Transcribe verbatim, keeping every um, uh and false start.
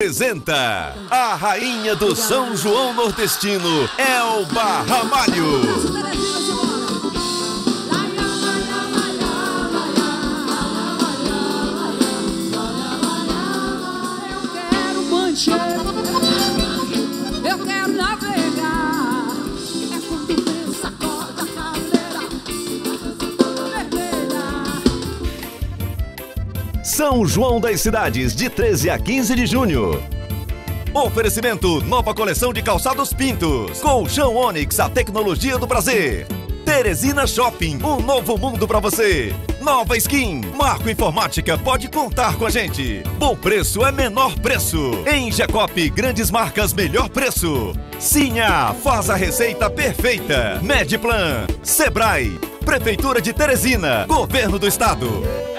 Apresenta a rainha do São João nordestino, Elba Ramalho. Eu quero navegar. É quando vem, sacode a cabeleira vermelha. São João das Cidades, de treze a quinze de junho. Oferecimento: nova coleção de calçados Pintos. Colchão Onix, a tecnologia do prazer. Teresina Shopping, um novo mundo pra você. Nova Skin, Marco Informática, pode contar com a gente. Bom preço é menor preço. Em Jacop, grandes marcas, melhor preço. Sinha, faz a receita perfeita. Medplan, Sebrae, Prefeitura de Teresina, Governo do Estado.